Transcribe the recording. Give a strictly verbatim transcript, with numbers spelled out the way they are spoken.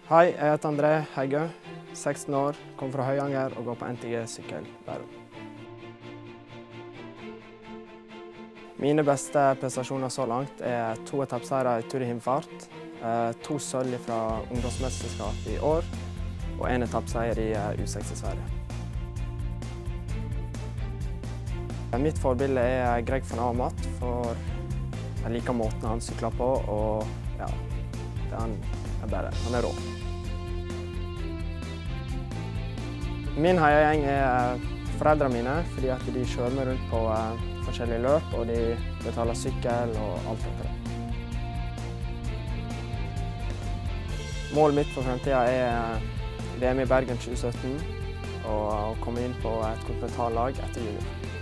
Hei, jeg heter André Heggø, seksten år, kommer fra Høyanger og går på N T G sykkel Bærum. Mine beste prestasjoner så langt er to etappeseiere i Tour de Himfart, to sølv fra ungdomsmesterskap i år og en etappeseier i U seks i Sverige. Mitt forbilde er Greg van Avermaet, for jeg liker måten han sykler på, og ja, det er han er bare, han er rå. Min heiagjeng er foreldrene mine, fordi at de kjører meg rundt på uh, forskjellige løp, og de betaler sykkel og alt etter det. Målet mitt for fremtiden er V M i Bergen tjue sytten, og å komme inn på et kontinentallag etter jul.